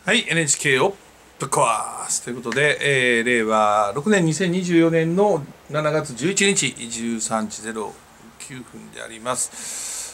はい、NHK をぶっ壊すということで、令和6年2024年の7月11日13時09分であります。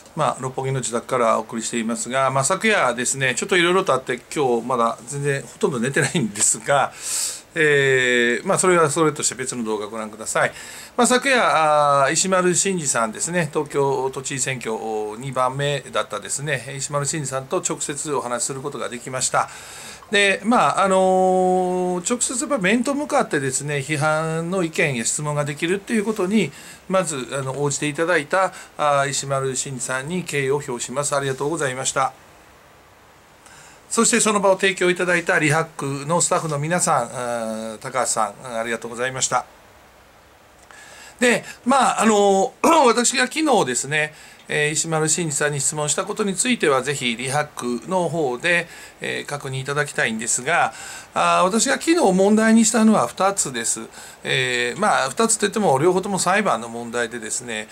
六本木の自宅からお送りしていますが、昨夜ですね、ちょっといろいろとあって、今日まだ全然ほとんど寝てないんですが、それはそれとして別の動画をご覧ください。昨夜、石丸伸二さんですね、東京都知事選挙2番目だったですね、石丸伸二さんと直接お話しすることができました。で、直接やっぱ面と向かってですね、批判の意見や質問ができるっていうことに、まず応じていただいた石丸伸二さんに敬意を表します。ありがとうございました。そしてその場を提供いただいたリハックのスタッフの皆さん、高橋さん、ありがとうございました。で、私が昨日ですね、石丸伸二さんに質問したことについては、ぜひリハックの方で、確認いただきたいんですが、私が昨日問題にしたのは2つです。2つといっても、両方とも裁判の問題でですね、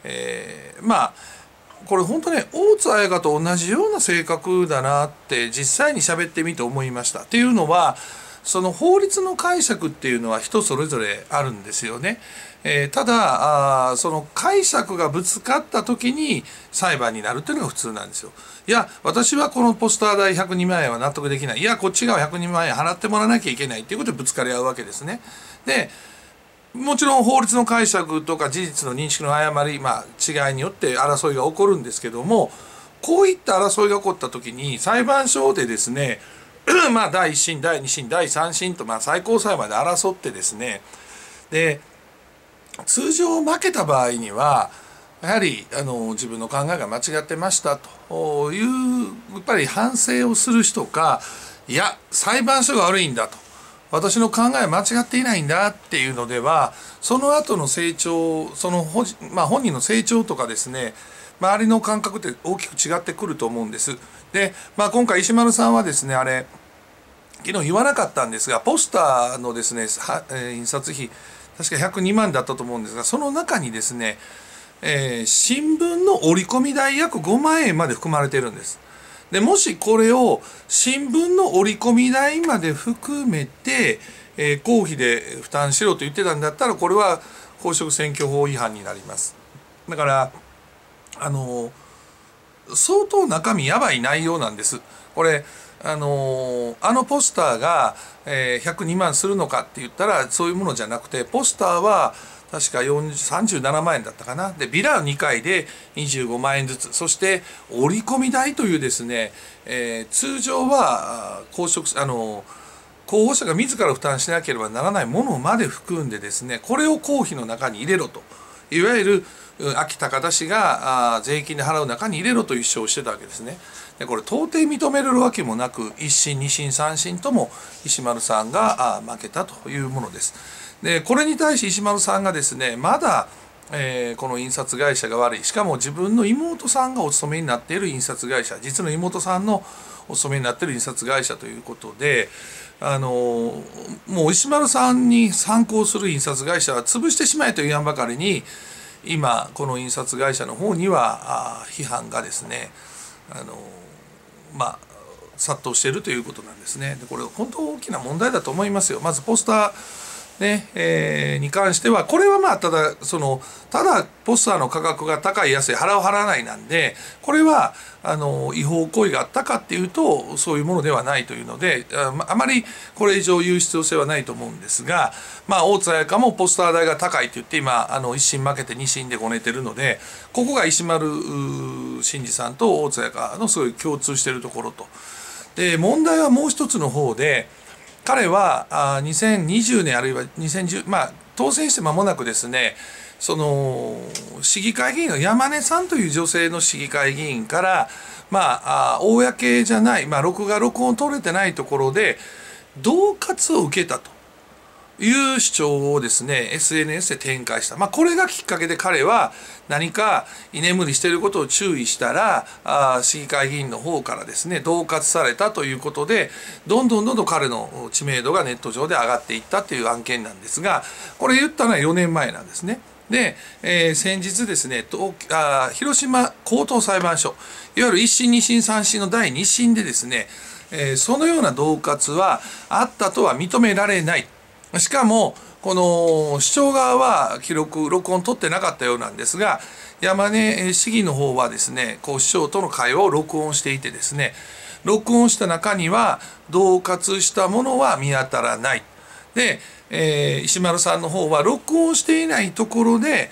これ本当ね、大津綾香と同じような性格だなって実際に喋ってみて思いました。っていうのは、その法律の解釈っていうのは人それぞれあるんですよね。ただその解釈がぶつかった時に裁判になるっていうのが普通なんですよ。いや、私はこのポスター代102万円は納得できない。いや、こっちが102万円払ってもらわなきゃいけないっていうことでぶつかり合うわけですね。で、もちろん法律の解釈とか事実の認識の誤り、違いによって争いが起こるんですけども、こういった争いが起こった時に裁判所でですね第1審第2審第3審と最高裁まで争ってですね、で通常負けた場合にはやはり自分の考えが間違ってましたというやっぱり反省をする人か、いや裁判所が悪いんだと、私の考えは間違っていないんだっていうのでは、その後の成長、その本人の成長とかですね、周りの感覚って大きく違ってくると思うんです。で、今回石丸さんはですね、昨日言わなかったんですが、ポスターのですね、印刷費確か102万だったと思うんですが、その中にですね、新聞の折り込み代約5万円まで含まれてるんです。でもしこれを新聞の折り込み代まで含めて、公費で負担しろと言ってたんだったら、これは公職選挙法違反になります。だから相当中身やばい内容なんです。これポスターが102万するのかって言ったらそういうものじゃなくて、ポスターは確か37万円だったかな。でビラ2回で25万円ずつ、そして折り込み代というですね、通常は候補者が自ら負担しなければならないものまで含んでですね、これを公費の中に入れろと、いわゆる秋高田氏が税金で払う中に入れろという主張をしてたわけですね。でこれ到底認めれるわけもなく、1審2審3審とも石丸さんが負けたというものです。でこれに対し石丸さんがですね、まだこの印刷会社が悪い、しかも自分の妹さんがお勤めになっている印刷会社、実の妹さんのお勤めになっている印刷会社ということで、もう石丸さんに参考する印刷会社は潰してしまえと言わんばかりに、今この印刷会社の方には批判がですね殺到しているということなんですね。でこれ本当大きな問題だと思いますよ。まずポスターに関しては、これはただポスターの価格が高い安い払う払わないなんで、これは違法行為があったかっていうとそういうものではないというので、あまりこれ以上言う必要性はないと思うんですが、大津綾香もポスター代が高いって言って今1審負けて2審でごねてるので、ここが石丸伸二さんと大津綾香のすごい共通しているところと。で問題はもう一つの方で、彼は2020年あるいは2010、当選して間もなくですね、その市議会議員の山根さんという女性の市議会議員から公じゃない、録音を取れてないところで恫喝を受けたという主張をですね SNS で展開した。これがきっかけで彼は何か居眠りしていることを注意したら市議会議員の方からですね恫喝されたということで、どんどん彼の知名度がネット上で上がっていったという案件なんですが、これ言ったのは4年前なんですね。 で、先日ですね、広島高等裁判所、いわゆる一審二審三審の第二審でですね、そのような恫喝はあったとは認められない。しかもこの主張側は録音取ってなかったようなんですが、山根市議の方はですね、こう市長との会話を録音していてですね、録音した中には恫喝したものは見当たらない。で、石丸さんの方は録音していないところで、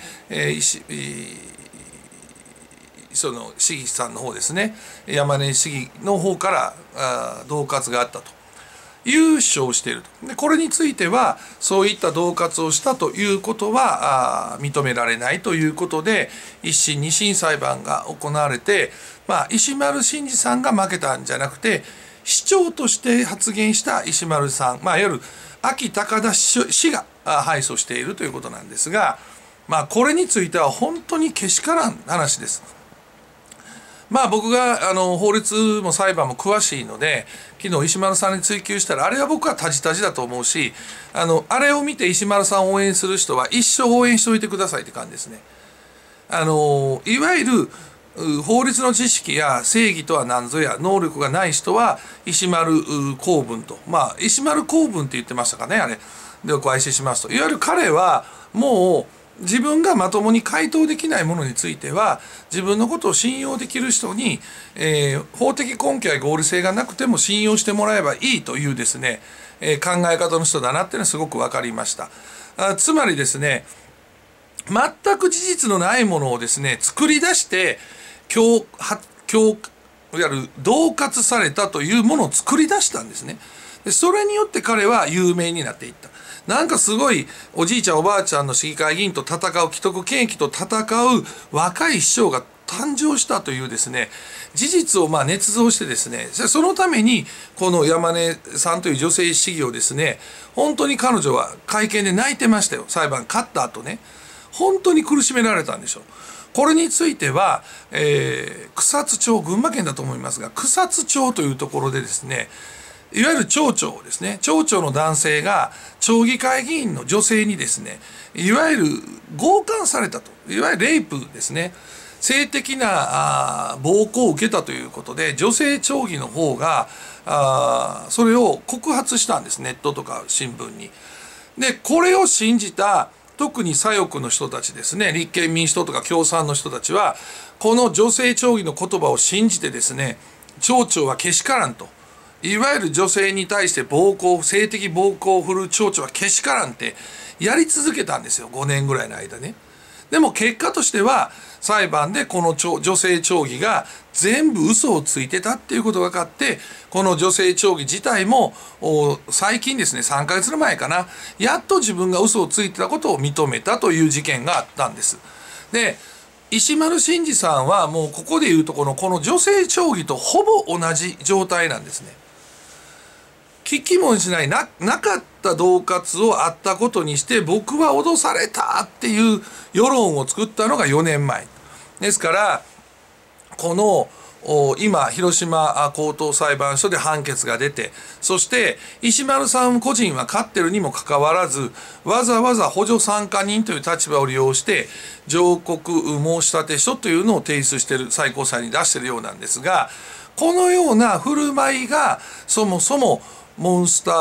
その市議さんの方ですね、山根市議の方から恫喝があったという主張をしていると。でこれについてはそういった恫喝をしたということは認められないということで、一審二審裁判が行われて、石丸伸二さんが負けたんじゃなくて、市長として発言した石丸さん、いわゆる安芸高田氏が敗訴しているということなんですが、これについては本当にけしからん話です。僕が法律も裁判も詳しいので、昨日石丸さんに追及したら、あれは僕はタジタジだと思うし、あれを見て石丸さんを応援する人は一生応援しておいてくださいって感じですね。いわゆる法律の知識や正義とは何ぞや能力がない人は石丸公文と、石丸公文って言ってましたかね、あれでご愛ししますと。いわゆる彼はもう自分がまともに回答できないものについては自分のことを信用できる人に、法的根拠や合理性がなくても信用してもらえばいいというですね、考え方の人だなっていうのはすごく分かりました。つまりですね、全く事実のないものをですね作り出していわゆる恫喝されたというものを作り出したんですね。でそれによって彼は有名になっていった。なんかすごいおじいちゃんおばあちゃんの市議会議員と戦う、既得権益と戦う若い市長が誕生したというですね事実を捏造してですね、そのためにこの山根さんという女性市議をですね、本当に彼女は会見で泣いてましたよ。裁判勝った後ね、本当に苦しめられたんでしょう。これについては、草津町、群馬県だと思いますが、草津町というところでですね、いわゆる町長ですね、町長の男性が町議会議員の女性にですね、いわゆる強姦されたと、いわゆるレイプですね、性的な暴行を受けたということで、女性町議の方がそれを告発したんです、ネットとか新聞に。でこれを信じた特に左翼の人たちですね、立憲民主党とか共産の人たちはこの女性町議の言葉を信じてですね、町長はけしからんと、いわゆる女性に対して性的暴行を振るう町長はけしからんってやり続けたんですよ、5年ぐらいの間ね。でも結果としては裁判でこの女性町議が全部嘘をついてたっていうことが分かって、この女性町議自体も最近ですね、3ヶ月前かな、やっと自分が嘘をついてたことを認めたという事件があったんです。で石丸伸二さんはもうここでいうとこの女性町議とほぼ同じ状態なんですね。聞きもしない なかった恫喝をあったことにして僕は脅されたっていう世論を作ったのが4年前ですから、この今広島高等裁判所で判決が出て、そして石丸さん個人は勝ってるにもかかわらずわざわざ補助参加人という立場を利用して上告申立書というのを提出している、最高裁に出しているようなんですが、このような振る舞いがそもそもモンスタ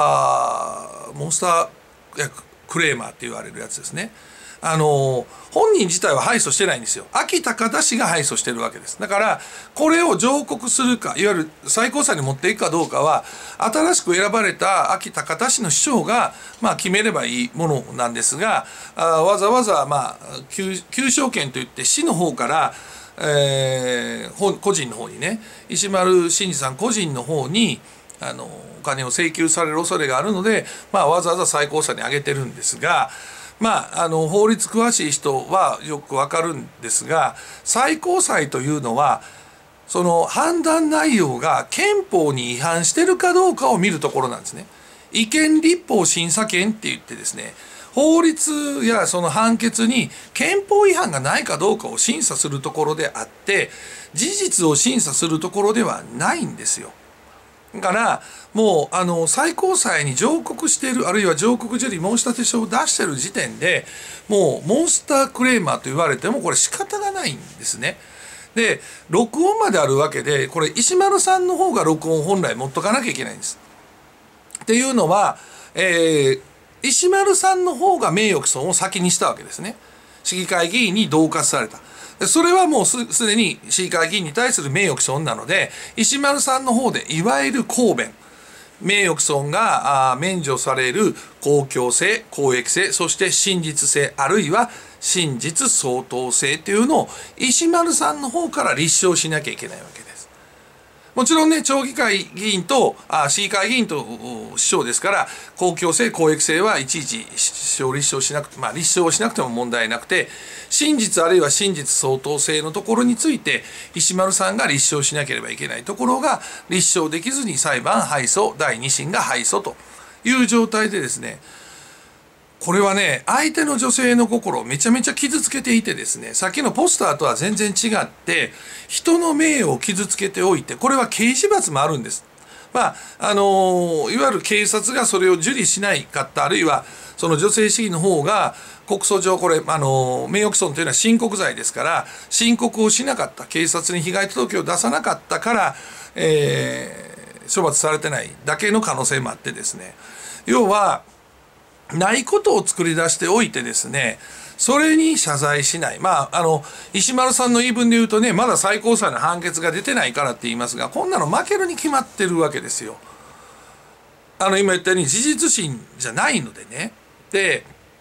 ークレーマーって言われるやつですね。本人自体は敗訴してないんですよ。安芸高田氏が敗訴してるわけです。だからこれを上告するか、いわゆる最高裁に持っていくかどうかは新しく選ばれた安芸高田氏の市長が決めればいいものなんですが、わざわざ求償権といって市の方から個人の方にね、石丸伸二さん個人の方にお金を請求される恐れがあるので、わざわざ最高裁に上げてるんですが、法律詳しい人はよくわかるんですが、最高裁というのはその判断内容が憲法に違反してるかどうかを見るところなんですね。違憲立法審査権って言ってですね、法律やその判決に憲法違反がないかどうかを審査するところであって、事実を審査するところではないんですよ。 からもう最高裁に上告している、あるいは上告受理申立書を出している時点でもうモンスタークレーマーと言われてもこれ仕方がないんですね。で録音まであるわけで、これ石丸さんの方が録音を本来持っとかなきゃいけないんです。っていうのは、石丸さんの方が名誉毀損を先にしたわけですね。市議会議員に同喝された。それはもうすでに市議会議員に対する名誉毀損なので、石丸さんの方でいわゆる公弁、名誉毀損が免除される公共性、公益性、そして真実性、あるいは真実相当性というのを石丸さんの方から立証しなきゃいけないわけです。もちろんね、町議会議員と市議会議員と市長ですから、公共性、公益性はいちいち立証しなくて、立証しなくても問題なくて、真実あるいは真実相当性のところについて石丸さんが立証しなければいけないところが立証できずに裁判敗訴、第2審が敗訴という状態でですね、これはね、相手の女性の心をめちゃめちゃ傷つけていてですね、さっきのポスターとは全然違って人の名誉を傷つけておいて、これは刑事罰もあるんです。いわゆる警察がそれを受理しないかった、あるいはその女性市議の方が告訴上、これ名誉毀損というのは申告罪ですから、申告をしなかった、警察に被害届を出さなかったから、処罰されてないだけの可能性もあってですね、要はないことを作り出しておいてですね、それに謝罪しない。石丸さんの言い分で言うとね、まだ最高裁の判決が出てないからって言いますが、こんなの負けるに決まってるわけですよ。今言ったように事実審じゃないのでね。で、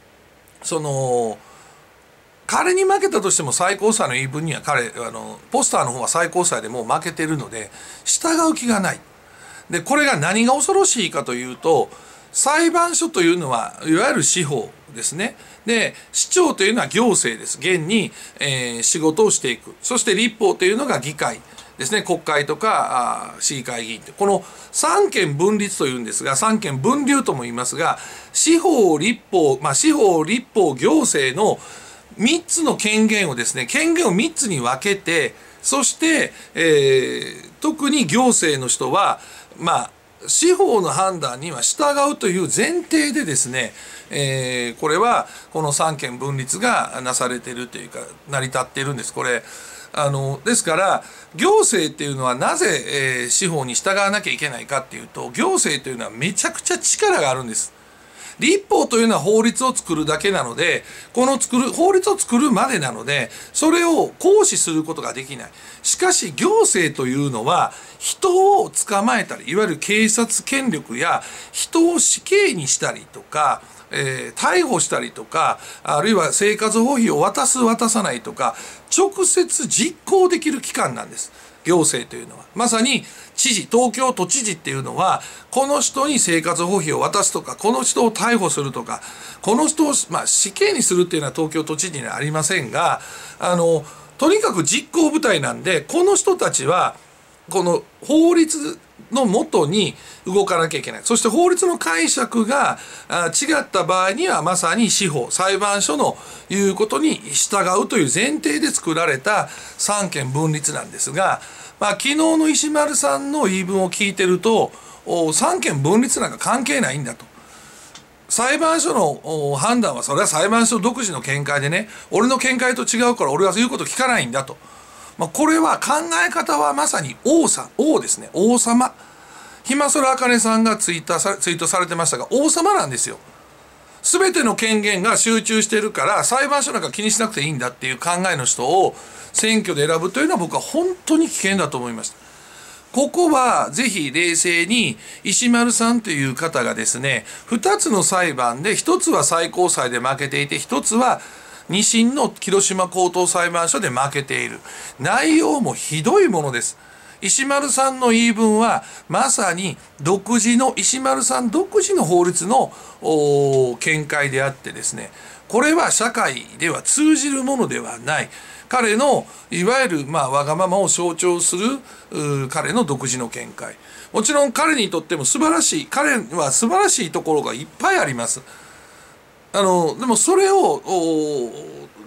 彼に負けたとしても最高裁の言い分にはポスターの方は最高裁でもう負けてるので、従う気がない。で、これが何が恐ろしいかというと、裁判所というのはいわゆる司法ですね。で、市長というのは行政です。現に、仕事をしていく。そして立法というのが議会ですね。国会とか市議会議員って、この三権分立というんですが、三権分立とも言いますが、司法、立法、司法、立法、行政の3つの権限をですね、権限を3つに分けて、そして、特に行政の人は司法の判断には従うという前提でですね、これはこの三権分立がなされているというか成り立っているんです。これですから行政っていうのはなぜ、司法に従わなきゃいけないかっていうと、行政というのはめちゃくちゃ力があるんです。立法というのは法律を作るだけなので、法律を作るまでなので、それを行使することができない。しかし行政というのは人を捕まえたり、いわゆる警察権力や人を死刑にしたりとか、逮捕したりとか、あるいは生活保護費を渡す渡さないとか、直接実行できる機関なんです。行政というのはまさに東京都知事っていうのは、この人に生活保護費を渡すとか、この人を逮捕するとか、この人を、死刑にするっていうのは東京都知事にはありませんが、とにかく実行部隊なんで、この人たちはこの法律のもとに動かなきゃいけない。そして法律の解釈が違った場合にはまさに司法、裁判所の言うことに従うという前提で作られた三権分立なんですが、昨日の石丸さんの言い分を聞いてると、三権分立なんか関係ないんだと。裁判所の判断はそれは裁判所独自の見解でね、俺の見解と違うから俺は言うこと聞かないんだと。これは考え方はまさに王ですね、王様。ひまそらあかねさんがツイートされてましたが、王様なんですよ。全ての権限が集中しているから裁判所なんか気にしなくていいんだっていう考えの人を選挙で選ぶというのは僕は本当に危険だと思いました。ここはぜひ冷静に石丸さんという方がですね、2つの裁判で、1つは最高裁で負けていて、1つは2審の広島高等裁判所で負けている。内容もひどいものです。石丸さんの言い分はまさに石丸さん独自の法律の見解であってですね、これは社会では通じるものではない。彼のいわゆるわがままを象徴する彼の独自の見解。もちろん彼にとっても彼は素晴らしいところがいっぱいあります。でもそれを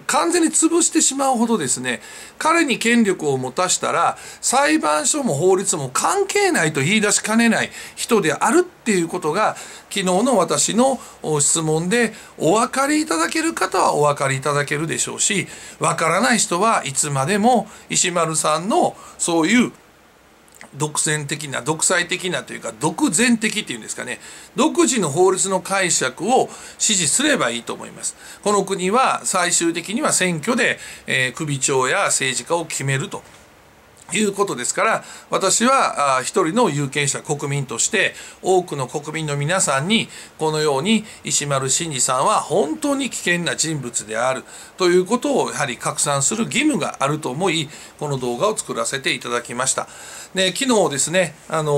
完全に潰してしまうほどですね、彼に権力を持たしたら裁判所も法律も関係ないと言い出しかねない人であるっていうことが、昨日の私の質問でお分かりいただける方はお分かりいただけるでしょうし、分からない人はいつまでも石丸さんのそういう独裁的なというか独善的っていうんですかね、独自の法律の解釈を支持すればいいと思います。この国は最終的には選挙で、首長や政治家を決めるということですから、私は一人の有権者国民として多くの国民の皆さんにこのように石丸伸二さんは本当に危険な人物であるということをやはり拡散する義務があると思い、この動画を作らせていただきました。で、昨日ですね、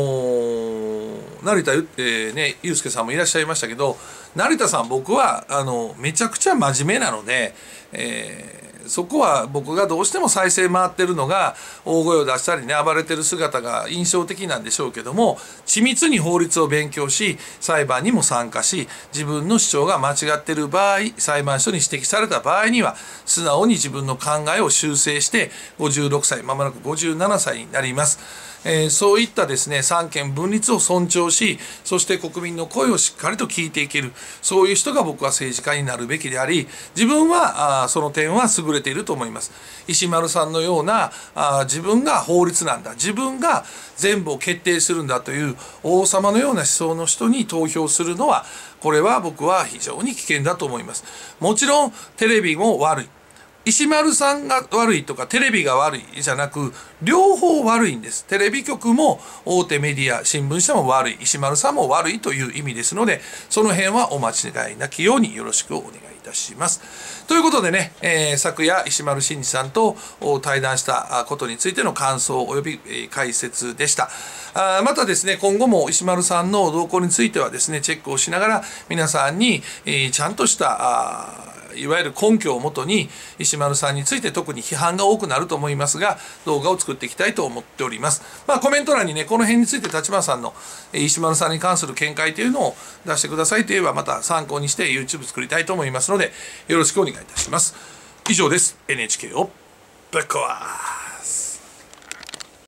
成田祐介さんもいらっしゃいましたけど、成田さん、僕はめちゃくちゃ真面目なので、そこは僕がどうしても再生回ってるのが大声を出したりね、暴れてる姿が印象的なんでしょうけども、緻密に法律を勉強し裁判にも参加し、自分の主張が間違ってる場合、裁判所に指摘された場合には素直に自分の考えを修正して56歳、まもなく57歳になります。そういったですね、三権分立を尊重し、そして国民の声をしっかりと聞いていける、そういう人が僕は政治家になるべきであり、自分はその点は優れていると思います。石丸さんのような自分が法律なんだ、自分が全部を決定するんだという王様のような思想の人に投票するのは、これは僕は非常に危険だと思います。もちろんテレビも悪い、石丸さんが悪いとかテレビが悪いじゃなく、両方悪いんです。テレビ局も大手メディア、新聞社も悪い、石丸さんも悪いという意味ですので、その辺はお間違いなきようによろしくお願いいたします。ということでね、昨夜石丸伸二さんと対談したことについての感想および解説でした。またですね、今後も石丸さんの動向についてはですね、チェックをしながら皆さんにちゃんとしたいわゆる根拠をもとに石丸さんについて特に批判が多くなると思いますが、動画を作っていきたいと思っております。コメント欄にね、この辺について立花さんの石丸さんに関する見解というのを出してくださいといえば、また参考にして YouTube 作りたいと思いますので、よろしくお願いいたします。以上です。NHK をぶっ壊。